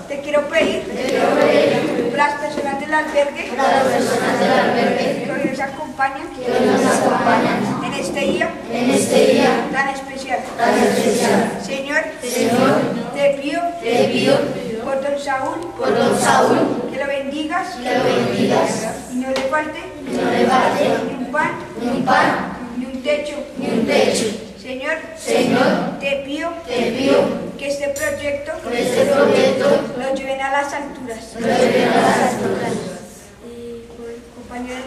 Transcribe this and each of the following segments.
Te quiero pedir por las personas del albergue que hoy nos acompañan en este día tan especial. Señor, te pido por don Saúl que lo bendigas y no le falte ni un pan ni un techo. Señor, te pido que este proyecto lo lleven a las alturas. Compañero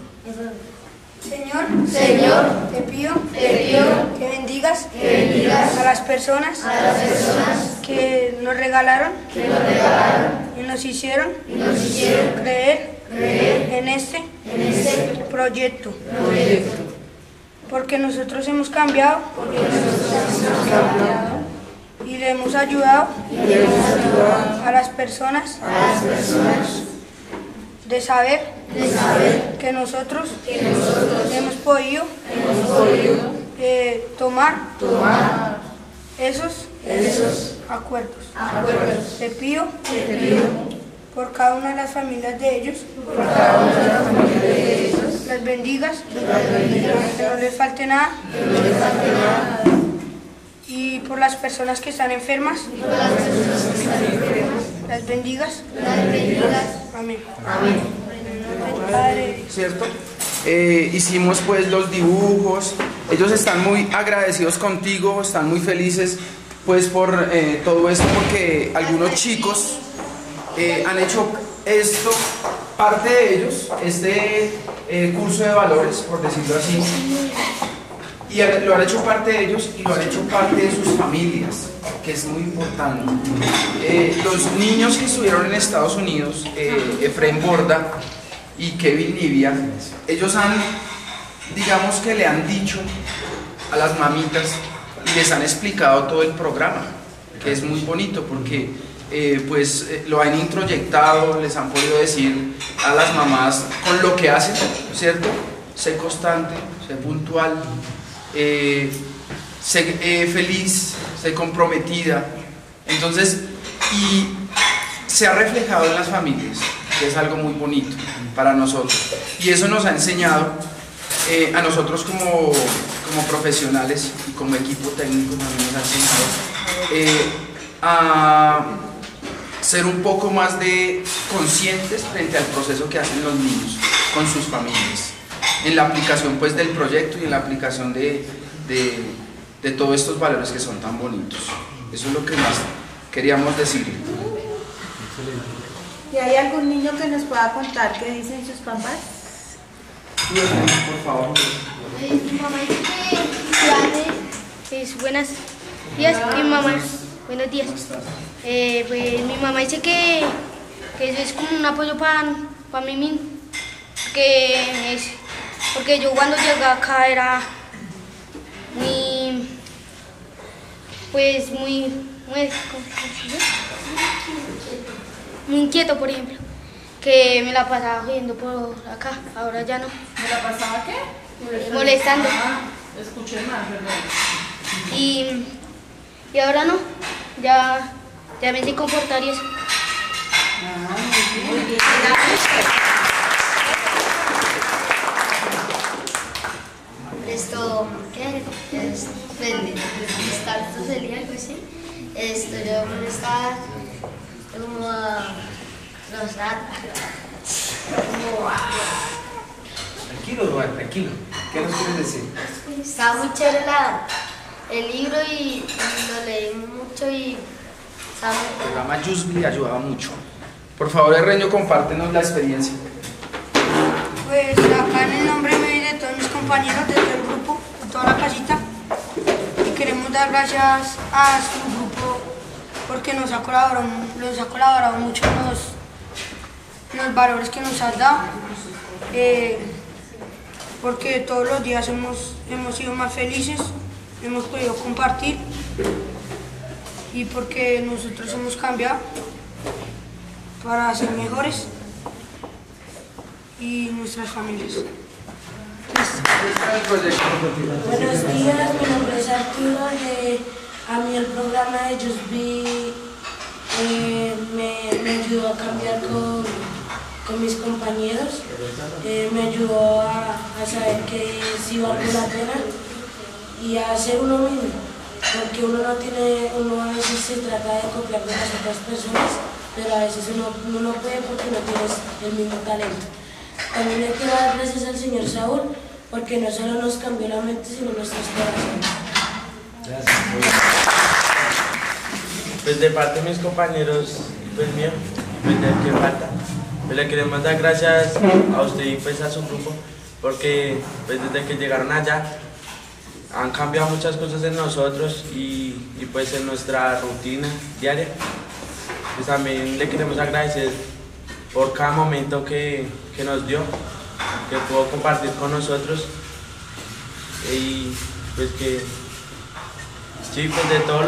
Reño. Señor, te pido que bendigas a las personas que nos regalaron y nos hicieron creer en este proyecto. Porque nosotros hemos cambiado y le hemos ayudado a las personas de saber que nosotros hemos podido tomar esos acuerdos. Te pido por cada una de las familias de ellos, las bendigas, que no les falte nada, y por las personas que están enfermas, las bendigas. Amén. Padre. ¿Cierto? Hicimos pues los dibujos, ellos están muy agradecidos contigo, están muy felices pues por todo esto, porque algunos chicos han hecho esto, parte de ellos, este curso de valores, por decirlo así, y lo han hecho parte de ellos y lo han hecho parte de sus familias, que es muy importante. Los niños que estuvieron en Estados Unidos, Efraín Borda y Kevin Livia, ellos digamos que le han dicho a las mamitas y les han explicado todo el programa, que es muy bonito porque lo han introyectado, les han podido decir a las mamás con lo que hacen, ¿cierto? Sé constante, sé puntual, sé feliz, sé comprometida. Entonces, y se ha reflejado en las familias, que es algo muy bonito para nosotros. Y eso nos ha enseñado a nosotros como profesionales y como equipo técnico, también nos ha enseñado a ser un poco más conscientes frente al proceso que hacen los niños con sus familias, en la aplicación pues del proyecto y en la aplicación de todos estos valores que son tan bonitos. Eso es lo que más queríamos decir. ¿Y hay algún niño que nos pueda contar qué dicen sus papás? Por favor. Mi mamá dice que es buenos días, mi mamá, buenos días. Pues mi mamá dice que eso es como un apoyo para mí mismo, porque yo cuando llegué acá era muy inquieto, por ejemplo, que me la pasaba jodiendo por acá, ahora ya no. ¿Me la pasaba qué? Molestando. Escuché mal, perdón. Y ahora no, ya me sé comportar y eso. Muy bien. Esto, ¿qué? Esto sería algo así. Esto yo molestar como rozar, Tranquilo, Eduardo, tranquilo. ¿Qué nos quieres decir? Está muy chévere el libro y lo leí mucho y está muy... El programa Jusby ayudaba mucho. Por favor, Reño, compártenos la experiencia. Pues acá en el nombre mío y de todos mis compañeros de todo el grupo, de toda la casita, y queremos dar gracias a su grupo porque nos ha colaborado mucho en los valores que nos has dado, porque todos los días hemos sido más felices, hemos podido compartir y porque nosotros hemos cambiado para ser mejores y nuestras familias. Buenos días, mi nombre es Arturo. A mí el programa de Just Be me ayudó a cambiar con mis compañeros, me ayudó a saber que sí vale la pena y a ser uno mismo, porque uno a veces se trata de copiar de las otras personas, pero a veces uno no puede porque no tienes el mismo talento. También hay que dar gracias al señor Saúl, porque no solo nos cambió la mente, sino nuestros corazones. Gracias. Pues de parte de mis compañeros, pues mío, pues del que falta, pues le queremos dar gracias a usted y pues a su grupo, porque pues desde que llegaron allá han cambiado muchas cosas en nosotros y pues en nuestra rutina diaria. Pues también le queremos agradecer por cada momento que nos dio, que pudo compartir con nosotros y pues que sí, pues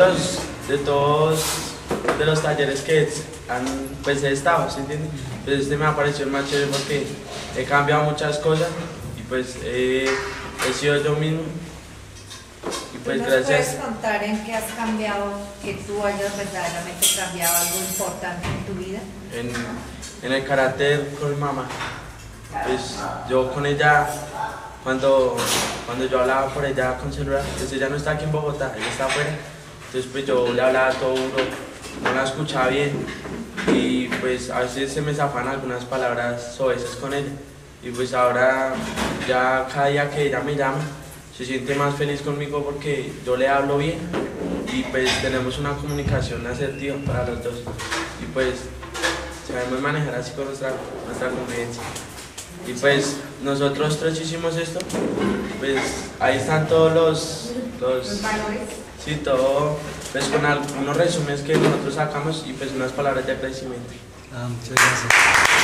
de los talleres que han pues he estado, ¿sí entiende? Pues este me ha parecido más chévere porque he cambiado muchas cosas y pues he sido yo mismo y pues ¿Nos gracias. puedes contar en qué has cambiado, que tú hayas verdaderamente cambiado algo importante en tu vida? En el carácter con mi mamá, pues yo con ella, cuando yo hablaba por ella con celular, pues ella no está aquí en Bogotá, ella está afuera, entonces pues yo le hablaba todo duro, no la escuchaba bien y pues a veces se me zafan algunas palabras soeces con ella y pues ahora ya cada día que ella me llama se siente más feliz conmigo porque yo le hablo bien y pues tenemos una comunicación asertiva para los dos y pues sabemos manejar así con nuestra convivencia. Y pues nosotros tres hicimos esto, pues ahí están todos los valores. Sí, todo, pues con algunos resúmenes que nosotros sacamos y pues unas palabras de agradecimiento. Muchas gracias.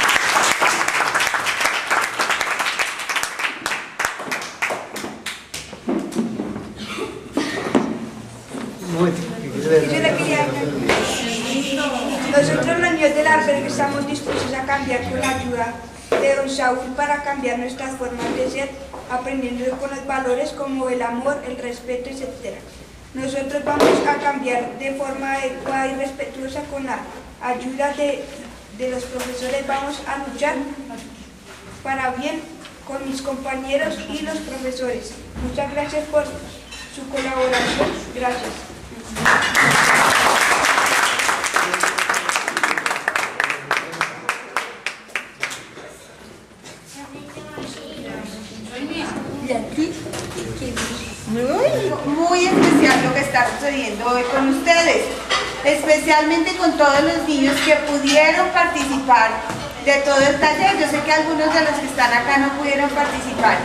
Nosotros los niños del albergue estamos dispuestos a cambiar con la ayuda de don Saúl para cambiar nuestras formas de ser, aprendiendo con los valores como el amor, el respeto, etc. Nosotros vamos a cambiar de forma adecuada y respetuosa con la ayuda de los profesores. Vamos a luchar para bien con mis compañeros y los profesores. Muchas gracias por su colaboración. Gracias. Muy especial lo que está sucediendo hoy con ustedes, especialmente con todos los niños que pudieron participar de todo el taller. Yo sé que algunos de los que están acá no pudieron participar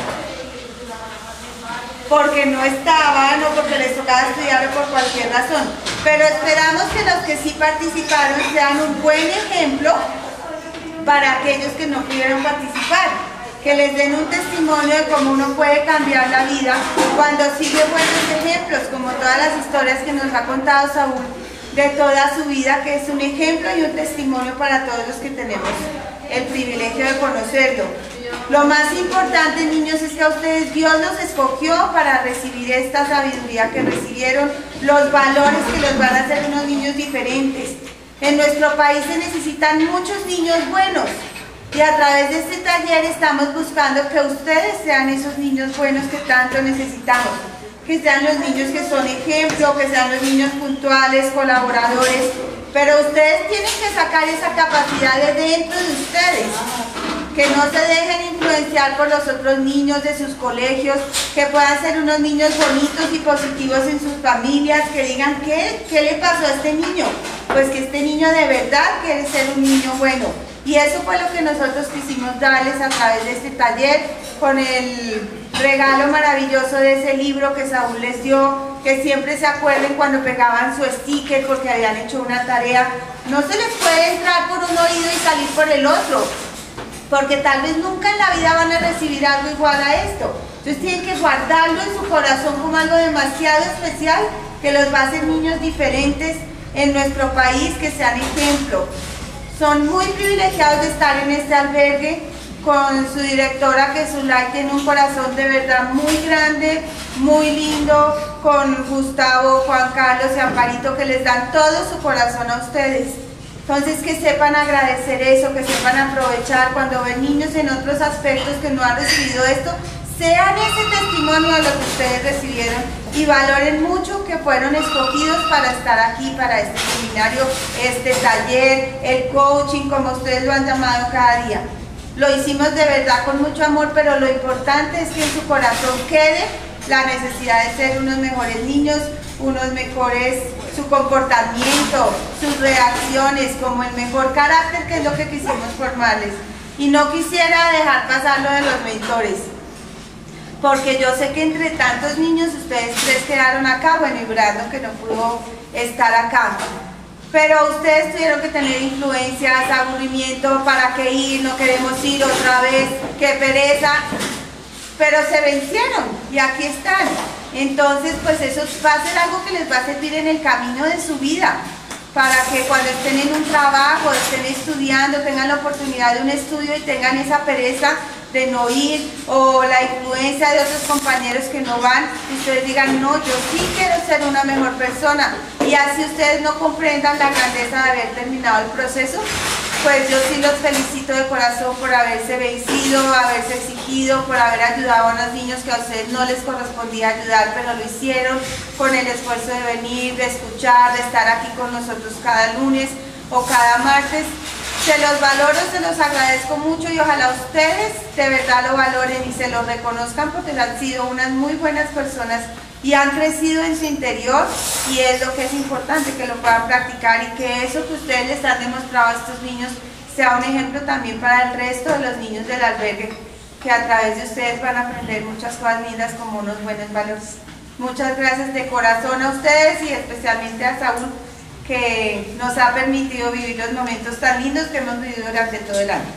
porque no estaban o porque les tocaba estudiar o por cualquier razón, pero esperamos que los que sí participaron sean un buen ejemplo para aquellos que no pudieron participar, que les den un testimonio de cómo uno puede cambiar la vida cuando sigue buenos ejemplos, como todas las historias que nos ha contado Saúl de toda su vida, que es un ejemplo y un testimonio para todos los que tenemos el privilegio de conocerlo. Lo más importante, niños, es que a ustedes Dios los escogió para recibir esta sabiduría que recibieron, los valores que los van a hacer unos niños diferentes. En nuestro país se necesitan muchos niños buenos. Y a través de este taller estamos buscando que ustedes sean esos niños buenos que tanto necesitamos, que sean los niños que son ejemplo, que sean los niños puntuales, colaboradores, pero ustedes tienen que sacar esa capacidad de dentro de ustedes, que no se dejen influenciar por los otros niños de sus colegios, que puedan ser unos niños bonitos y positivos en sus familias, que digan, ¿qué le pasó a este niño? Pues que este niño de verdad quiere ser un niño bueno. Y eso fue lo que nosotros quisimos darles a través de este taller, con el regalo maravilloso de ese libro que Saúl les dio, que siempre se acuerden cuando pegaban su sticker porque habían hecho una tarea. No se les puede entrar por un oído y salir por el otro, porque tal vez nunca en la vida van a recibir algo igual a esto. Entonces tienen que guardarlo en su corazón como algo demasiado especial, que los va a hacer niños diferentes en nuestro país, que sean ejemplo. Son muy privilegiados de estar en este albergue con su directora, que Zulay tiene un corazón de verdad muy grande, muy lindo, con Gustavo, Juan Carlos y Amparito, que les dan todo su corazón a ustedes. Entonces que sepan agradecer eso, que sepan aprovechar cuando ven niños en otros aspectos que no han recibido esto, sean ese testimonio de lo que ustedes recibieron y valoren mucho que fueron escogidos para estar aquí, para este seminario, este taller, el coaching, como ustedes lo han llamado cada día. Lo hicimos de verdad con mucho amor, pero lo importante es que en su corazón quede la necesidad de ser unos mejores niños, unos mejores, su comportamiento, sus reacciones, como el mejor carácter, que es lo que quisimos formarles. Y no quisiera dejar pasar lo de los mentores, porque yo sé que entre tantos niños ustedes tres quedaron acá, bueno, y Brandon que no pudo estar acá. Pero ustedes tuvieron que tener influencias, aburrimiento, ¿para qué ir? No queremos ir otra vez, qué pereza. Pero se vencieron y aquí están. Entonces, pues eso va a ser algo que les va a servir en el camino de su vida, para que cuando estén en un trabajo, estén estudiando, tengan la oportunidad de un estudio y tengan esa pereza de no ir, o la influencia de otros compañeros que no van, y ustedes digan, no, yo sí quiero ser una mejor persona, y así ustedes no comprendan la grandeza de haber terminado el proceso, pues yo sí los felicito de corazón por haberse vencido, haberse exigido, por haber ayudado a unos niños que a ustedes no les correspondía ayudar, pero lo hicieron con el esfuerzo de venir, de escuchar, de estar aquí con nosotros cada lunes o cada martes. Se los valoro, se los agradezco mucho y ojalá ustedes de verdad lo valoren y se lo reconozcan, porque han sido unas muy buenas personas y han crecido en su interior, y es lo que es importante, que lo puedan practicar y que eso que ustedes les han demostrado a estos niños sea un ejemplo también para el resto de los niños del albergue, que a través de ustedes van a aprender muchas cosas lindas como unos buenos valores. Muchas gracias de corazón a ustedes y especialmente a Saúl, que nos ha permitido vivir los momentos tan lindos que hemos vivido durante todo el año.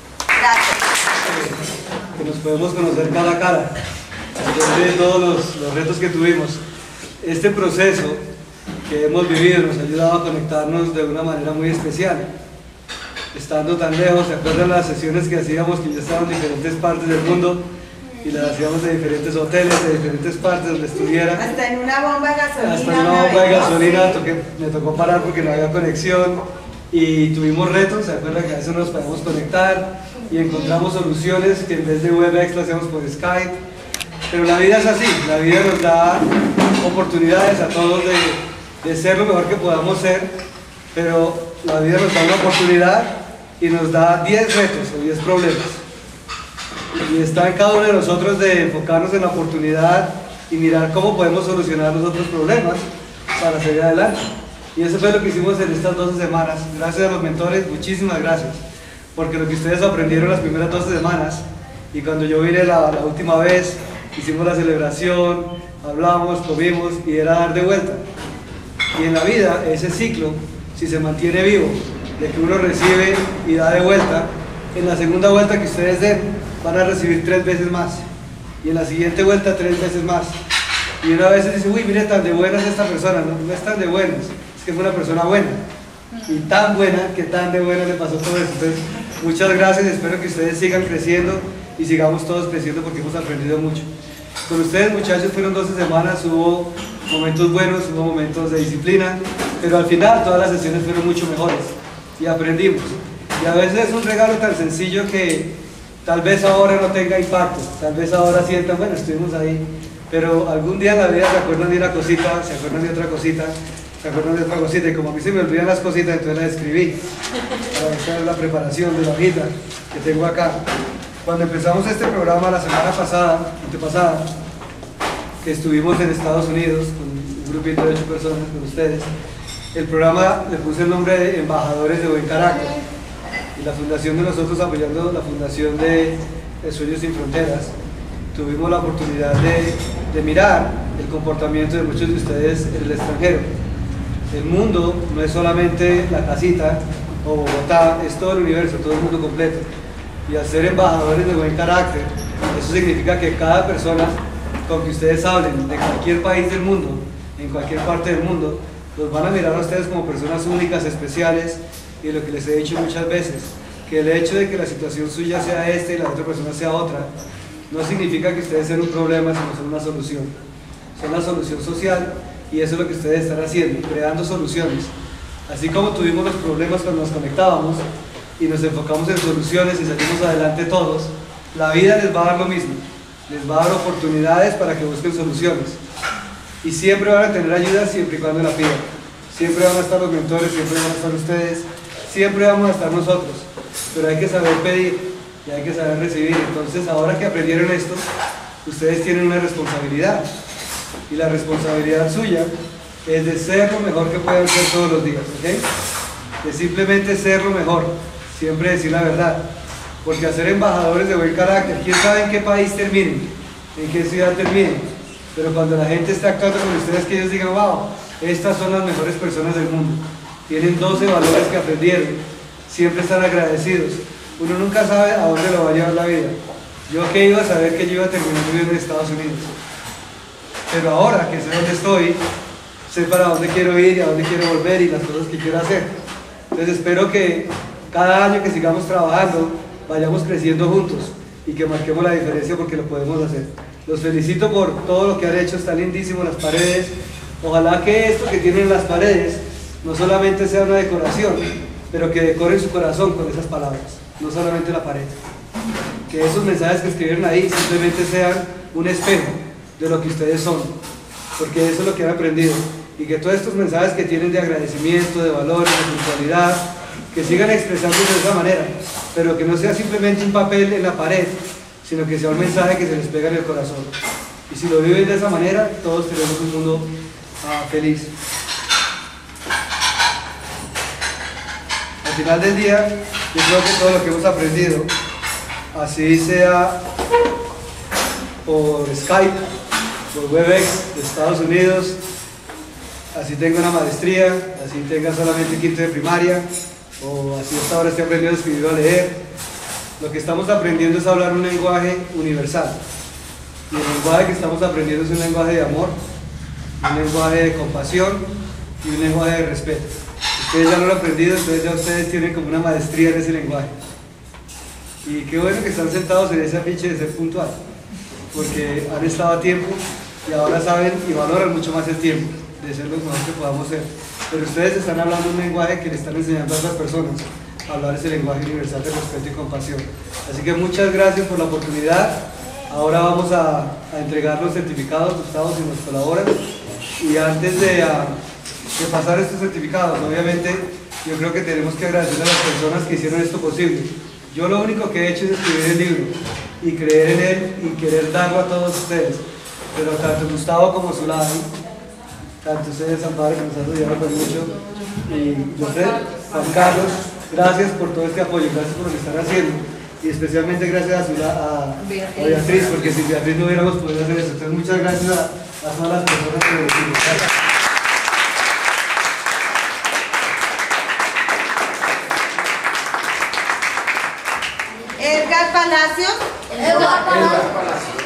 Gracias. Que nos podemos conocer cara a cara, después de todos los retos que tuvimos. Este proceso que hemos vivido nos ha ayudado a conectarnos de una manera muy especial. Estando tan lejos, ¿se acuerdan las sesiones que hacíamos, que ya estaban en diferentes partes del mundo? Y las hacíamos de diferentes hoteles, de diferentes partes donde estuviera. Hasta en una bomba de gasolina. Hasta en una bomba de gasolina me tocó parar porque no había conexión. Y tuvimos retos, ¿se acuerdan que a veces nos podíamos conectar? Y encontramos soluciones que en vez de WebEx lo hacíamos por Skype. Pero la vida es así, la vida nos da oportunidades a todos de ser lo mejor que podamos ser. Pero la vida nos da una oportunidad y nos da 10 retos o 10 problemas. Y está en cada uno de nosotros de enfocarnos en la oportunidad y mirar cómo podemos solucionar los otros problemas para seguir adelante. Y eso fue lo que hicimos en estas 12 semanas. Gracias a los mentores, muchísimas gracias. Porque lo que ustedes aprendieron las primeras 12 semanas, y cuando yo vine la última vez, hicimos la celebración, hablamos, comimos, y era dar de vuelta. Y en la vida, ese ciclo, si se mantiene vivo, de que uno recibe y da de vuelta, en la segunda vuelta que ustedes den, van a recibir 3 veces más, y en la siguiente vuelta 3 veces más. Y una vez dice, uy, mire, tan de buena es esta persona. No es tan de buenas, es que fue una persona buena, y tan buena que tan de buena le pasó todo eso. Entonces, muchas gracias, espero que ustedes sigan creciendo y sigamos todos creciendo, porque hemos aprendido mucho. Con ustedes, muchachos, fueron 12 semanas, hubo momentos buenos, hubo momentos de disciplina, pero al final todas las sesiones fueron mucho mejores y aprendimos. Y a veces es un regalo tan sencillo que tal vez ahora no tenga impacto, tal vez ahora sientan, bueno, estuvimos ahí, pero algún día en la vida se acuerdan de una cosita, se acuerdan de otra cosita, se acuerdan de otra cosita, y como a mí se me olvidan las cositas, entonces las escribí para hacer la preparación de la hojita que tengo acá. Cuando empezamos este programa la semana pasada, antepasada, que estuvimos en Estados Unidos con un grupito de 8 personas con ustedes, el programa le puse el nombre de Embajadores de Buen Carácter, y la fundación de nosotros, apoyando la fundación de Sueños Sin Fronteras, tuvimos la oportunidad de mirar el comportamiento de muchos de ustedes en el extranjero. El mundo no es solamente la casita o Bogotá, es todo el universo, todo el mundo completo. Y al ser embajadores de buen carácter, eso significa que cada persona con que ustedes hablen de cualquier país del mundo, en cualquier parte del mundo, los van a mirar a ustedes como personas únicas, especiales. Y lo que les he dicho muchas veces, que el hecho de que la situación suya sea esta y la otra persona sea otra, no significa que ustedes sean un problema, sino son una solución. Son la solución social, y eso es lo que ustedes están haciendo, creando soluciones. Así como tuvimos los problemas cuando nos conectábamos y nos enfocamos en soluciones y salimos adelante todos, la vida les va a dar lo mismo. Les va a dar oportunidades para que busquen soluciones. Y siempre van a tener ayuda siempre y cuando la pidan. Siempre van a estar los mentores, siempre van a estar ustedes, siempre vamos a estar nosotros. Pero hay que saber pedir y hay que saber recibir. Entonces, ahora que aprendieron esto, ustedes tienen una responsabilidad. Y la responsabilidad suya es de ser lo mejor que puedan ser todos los días, ¿ok? De simplemente ser lo mejor, siempre decir la verdad. Porque hacer embajadores de buen carácter, quién sabe en qué país terminen, en qué ciudad terminen. Pero cuando la gente está actuando con ustedes, que ellos digan, wow, estas son las mejores personas del mundo. Tienen 12 valores que aprendieron, siempre están agradecidos. Uno nunca sabe a dónde lo va a llevar la vida. Yo que iba a saber que yo iba a terminar viviendo en Estados Unidos. Pero ahora que sé dónde estoy, sé para dónde quiero ir y a dónde quiero volver y las cosas que quiero hacer. Entonces espero que cada año que sigamos trabajando, vayamos creciendo juntos y que marquemos la diferencia porque lo podemos hacer. Los felicito por todo lo que han hecho, están lindísimos las paredes. Ojalá que esto que tienen en las paredes no solamente sea una decoración, pero que decoren su corazón con esas palabras, no solamente la pared. Que esos mensajes que escribieron ahí simplemente sean un espejo de lo que ustedes son, porque eso es lo que han aprendido. Y que todos estos mensajes que tienen de agradecimiento, de valores, de puntualidad, que sigan expresándose de esa manera, pero que no sea simplemente un papel en la pared, sino que sea un mensaje que se les pega en el corazón. Y si lo viven de esa manera, todos tenemos un mundo feliz. Al final del día, yo creo que todo lo que hemos aprendido, así sea por Skype, por WebEx de Estados Unidos, así tenga una maestría, así tenga solamente quinto de primaria, o así hasta ahora esté aprendiendo a escribir o a leer, lo que estamos aprendiendo es hablar un lenguaje universal. Y el lenguaje que estamos aprendiendo es un lenguaje de amor, un lenguaje de compasión y un lenguaje de respeto. Ustedes ya lo han aprendido, entonces ya ustedes tienen como una maestría en ese lenguaje. Y qué bueno que están sentados en ese afiche de ser puntual, porque han estado a tiempo y ahora saben y valoran mucho más el tiempo de ser lo mejor que podamos ser. Pero ustedes están hablando un lenguaje que le están enseñando a otras personas a hablar ese lenguaje universal de respeto y compasión. Así que muchas gracias por la oportunidad. Ahora vamos a entregar los certificados, Gustavo, si nos colaboran. Y antes de pasar estos certificados, obviamente, yo creo que tenemos que agradecer a las personas que hicieron esto posible. Yo lo único que he hecho es escribir el libro y creer en él y querer darlo a todos ustedes. Pero tanto Gustavo como Zulay, tanto ustedes, Amparo, que nos han ayudado con mucho, y José, Juan Carlos, gracias por todo este apoyo, gracias por lo que están haciendo. Y especialmente gracias a Beatriz, porque sin Beatriz no hubiéramos podido hacer eso. Entonces muchas gracias a todas las personas que lo hicieron. Gracias. Edgar Palacios. Edgar Palacios.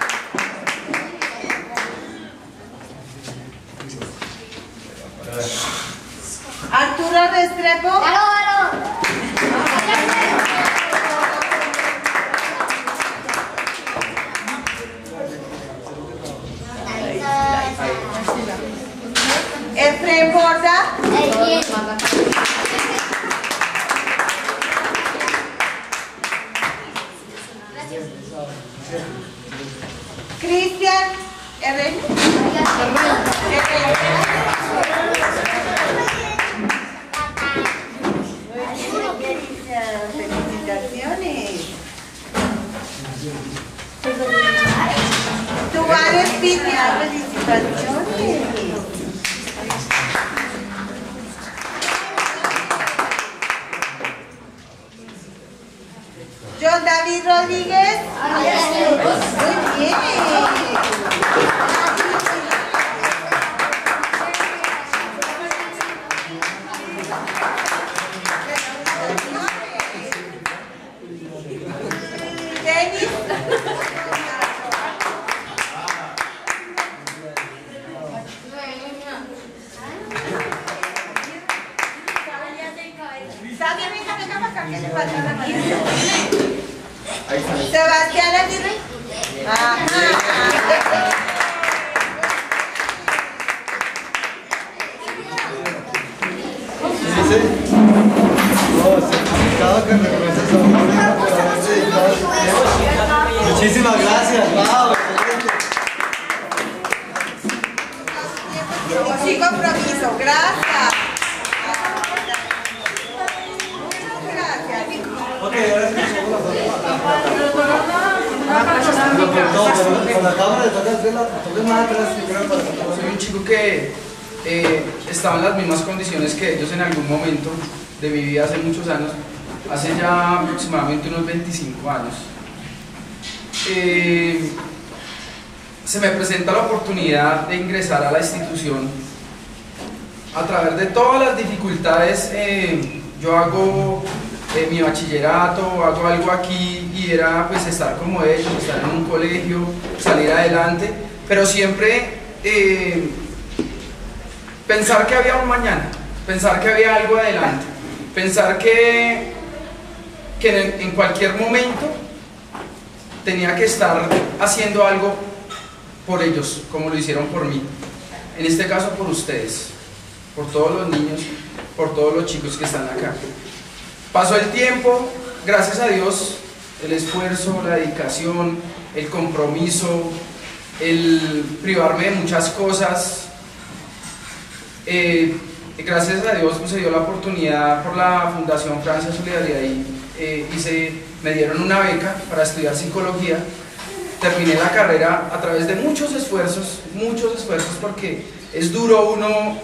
Arturo Restrepo. Efraín Borda. Cristian Herrera. Felicitaciones. Tuvares Pitia, felicitaciones. John David Rodríguez. Muy bien. Denis. Sabia, venga para acá, que le falta la mano. Sebastián Aguirre. Ajá. reconoce, no, certificado que reconoce a Saúl por haberse dedicado a su tiempo. Muchísimas gracias, wow, excelente. Sin compromiso, gracias. Ok, ahora sí somos la foto. Con la cámara le toca hacer más atrás. Soy un chico que estaba en las mismas condiciones que ellos en algún momento de mi vida hace muchos años, hace ya aproximadamente unos 25 años. Se me presenta la oportunidad de ingresar a la institución. A través de todas las dificultades, yo hago mi bachillerato, hago algo aquí y era pues estar como ellos, estar en un colegio, salir adelante, pero siempre pensar que había un mañana, pensar que había algo adelante, pensar que en cualquier momento tenía que estar haciendo algo por ellos, como lo hicieron por mí, en este caso por ustedes, por todos los niños, por todos los chicos que están acá. Pasó el tiempo, gracias a Dios, el esfuerzo, la dedicación, el compromiso, el privarme de muchas cosas. Gracias a Dios pues, se dio la oportunidad por la Fundación Francia Solidaridad y me dieron una beca para estudiar psicología. Terminé la carrera a través de muchos esfuerzos porque es duro uno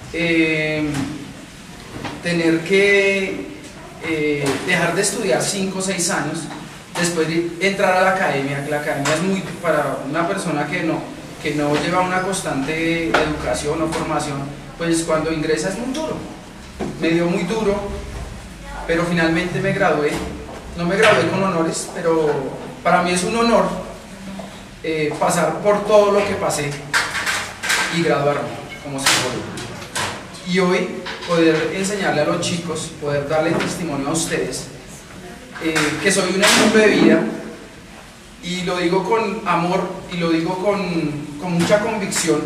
tener que dejar de estudiar 5 o 6 años, después de entrar a la academia. La academia es muy, para una persona que no lleva una constante educación o formación, pues cuando ingresa es muy duro. Me dio muy duro, pero finalmente me gradué. No me gradué con honores, pero para mí es un honor pasar por todo lo que pasé y graduarme como psicólogo. Y hoy poder enseñarle a los chicos, poder darle testimonio a ustedes, que soy un ejemplo de vida, y lo digo con amor y lo digo con mucha convicción.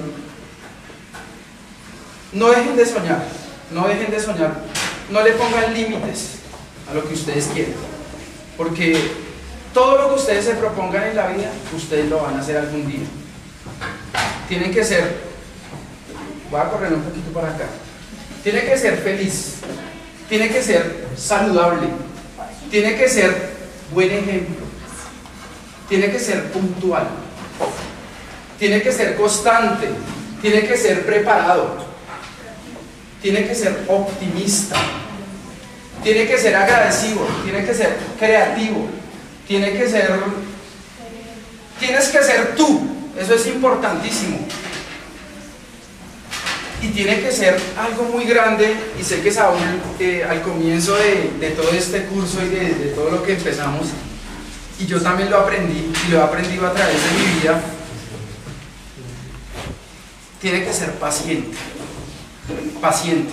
No dejen de soñar, no dejen de soñar, no le pongan límites a lo que ustedes quieren, porque todo lo que ustedes se propongan en la vida, ustedes lo van a hacer algún día. Tienen que ser, voy a correr un poquito para acá, tiene que ser feliz, tiene que ser saludable, tiene que ser buen ejemplo, tiene que ser puntual, tiene que ser constante, tiene que ser preparado, tiene que ser optimista, tiene que ser agradecido, tiene que ser creativo, tienes que ser tú, eso es importantísimo. Y tiene que ser algo muy grande, y sé que Saúl al comienzo de todo este curso y de todo lo que empezamos, y yo también lo aprendí y lo he aprendido a través de mi vida, tiene que ser paciente, paciente.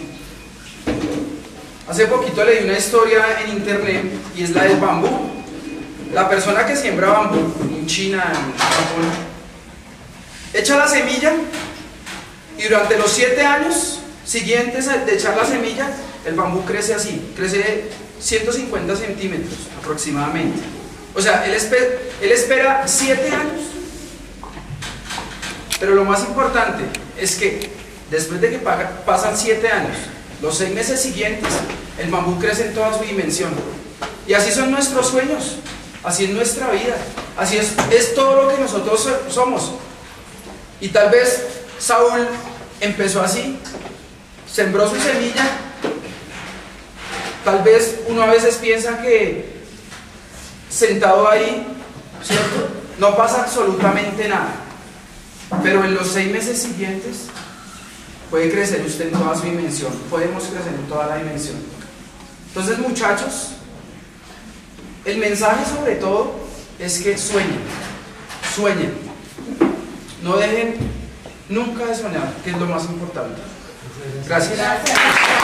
Hace poquito leí una historia en internet y es la del bambú. La persona que siembra bambú en China, en Japón, echa la semilla y durante los 7 años siguientes de echar la semilla, el bambú crece así, crece 150 centímetros aproximadamente. O sea, él espera 7 años. Pero lo más importante es que después de que pasan 7 años, los 6 meses siguientes, el bambú crece en toda su dimensión. Y así son nuestros sueños, así es nuestra vida, así es todo lo que nosotros somos. Y tal vez Saúl empezó así, sembró su semilla. Tal vez uno a veces piensa que sentado ahí, ¿cierto?, no pasa absolutamente nada, pero en los 6 meses siguientes puede crecer usted en toda su dimensión, podemos crecer en toda la dimensión. Entonces, muchachos, el mensaje sobre todo es que sueñen, sueñen, no dejen nunca de soñar, que es lo más importante. Gracias. Gracias.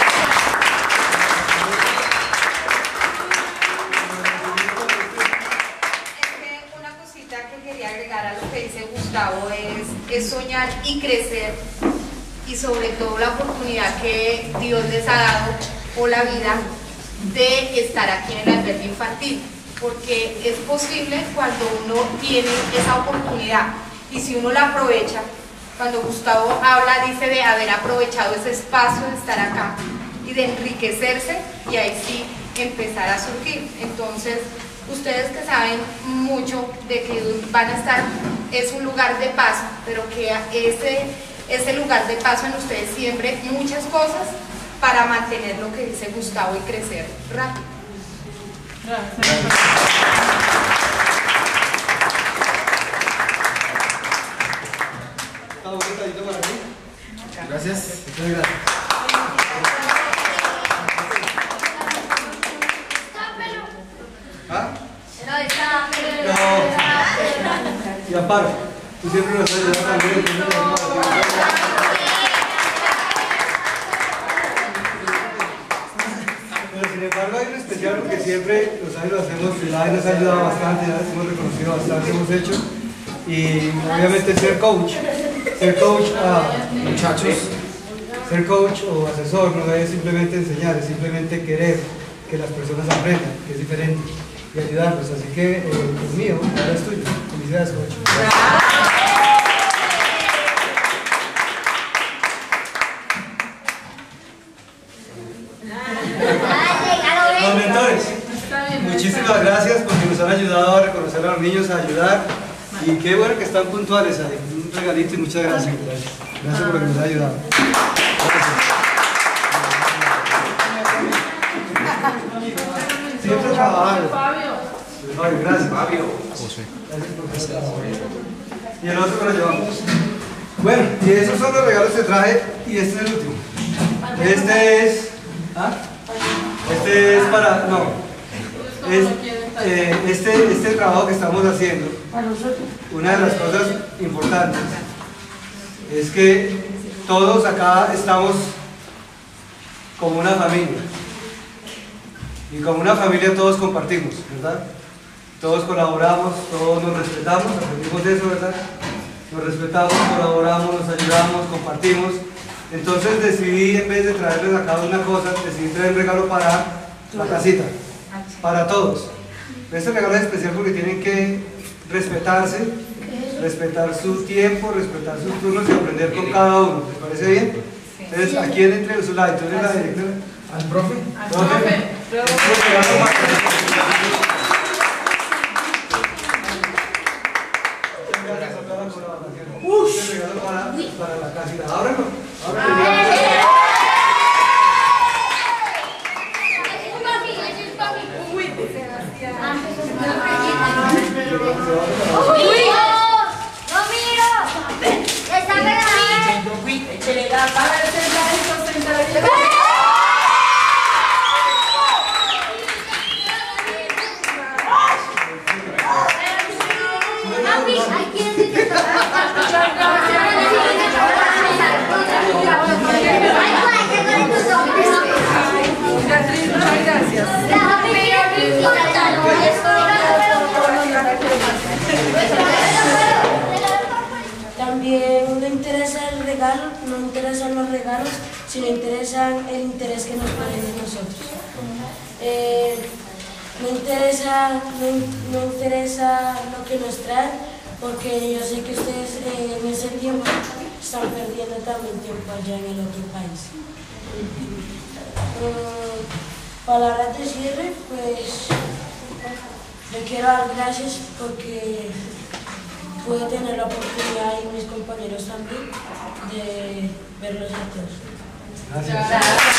Una cosita que quería agregar a lo que dice Gustavo es soñar y crecer, y sobre todo la oportunidad que Dios les ha dado o la vida de estar aquí en el albergue infantil, porque es posible cuando uno tiene esa oportunidad y si uno la aprovecha. Cuando Gustavo habla, dice de haber aprovechado ese espacio de estar acá y de enriquecerse y ahí sí empezar a surgir. Entonces, ustedes que saben mucho de que van a estar, es un lugar de paso, pero que ese lugar de paso en ustedes siempre muchas cosas para mantener lo que dice Gustavo y crecer rápido. Gracias. Muchas gracias. ¿Ah? No. Y aparte, tú siempre nos has ayudado también. Pero sin embargo hay un especial porque siempre los años lo hacemos, la nos ha ayudado bastante, ya hemos reconocido bastante, hemos hecho. Y obviamente ser coach Muchachos, ser coach o asesor no es simplemente enseñar, es simplemente querer que las personas aprendan, que es diferente, y ayudarlos. Así que es mío, ahora es tuyo. Felicidades, coach. Los mentores, muchísimas gracias porque nos han ayudado a reconocer a los niños, a ayudar. Y qué bueno que están puntuales ahí. Un regalito y muchas gracias. Gracias por lo que nos ha ayudado. Gracias. Siempre trabajar. Fabio, gracias. Fabio. Gracias por estar. Y el otro que lo llevamos. Bueno, y esos son los regalos que traje. Y este es el último. Este es. ¿Ah? Este es para. No. Este trabajo que estamos haciendo, una de las cosas importantes es que todos acá estamos como una familia y como una familia todos compartimos, ¿verdad? Todos colaboramos, todos nos respetamos, aprendimos eso, ¿verdad? Nos respetamos, colaboramos, nos ayudamos, compartimos. Entonces decidí, en vez de traerles a cada una cosa, decidí traer un regalo para la casita, para todos. Este regalo es especial porque tienen que respetarse, respetar su tiempo, respetar sus turnos y aprender con cada uno. ¿Les parece bien? Entonces, ¿a quién entre su lado? ¿Tú eres la directora? al profe. Este regalo para la casita. Ábrelo. También no interesa el regalo, no interesan los regalos, sino interesan el interés que nos ponen en nosotros. No interesa lo que nos traen, porque yo sé que ustedes en ese tiempo están perdiendo también tiempo allá en el otro país. Palabras de cierre, pues le quiero dar gracias porque pude tener la oportunidad y mis compañeros también de verlos a todos. Gracias.